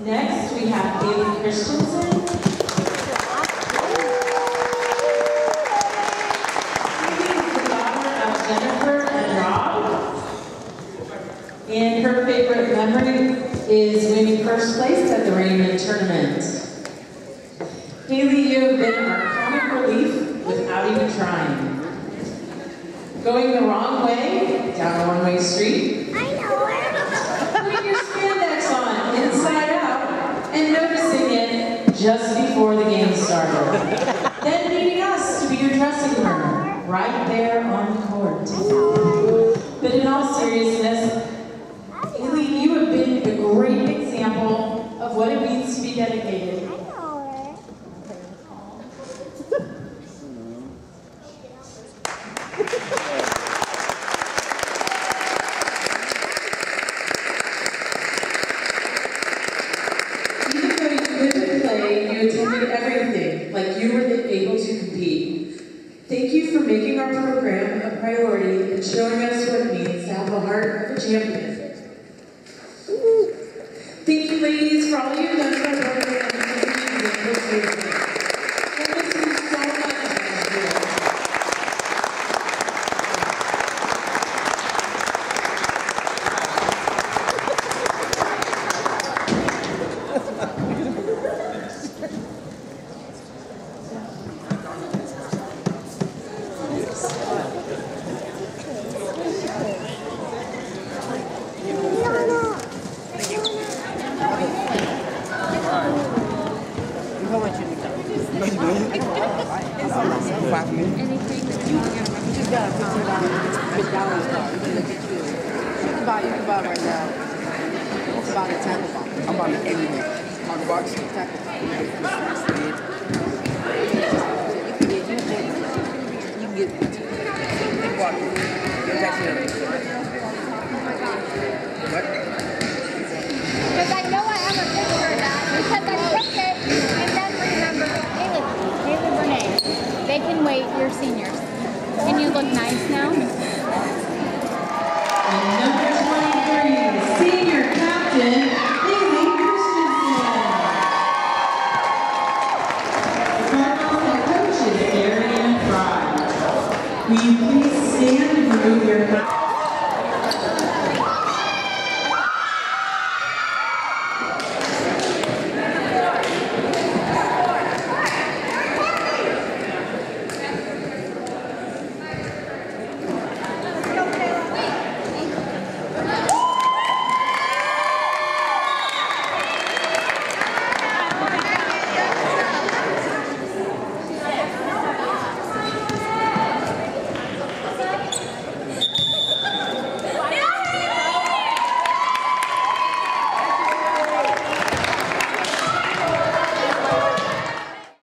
Next, we have Haley Christensen. Jennifer and Rob. And her favorite memory is winning first place at the Raymond Tournament. Haley, you have been our comic relief without even trying. Going the wrong way down a one-way street. I know it. Putting your spandex on inside out and noticing it just before the game started. Then needing us to be your dressing room right there on the court. But in all seriousness, Haley, you have been a great example of what it means to be dedicated. Even though you couldn't play, you attended everything, like you were able to compete. Thank you for making our program a priority and showing us what it means to have the heart of a champion. Thank you, ladies, for all you've done for our program and continuing to push you. We'll miss you so much next year. Because I know I have a picture of that because I took it and then remember Haley Renee. They can wait, you're seniors. Can you look nice now? And number 23, senior captain, Haley Christensen. The Cardinals head coach is Gary and Fry. Will you please stand and remove your hat?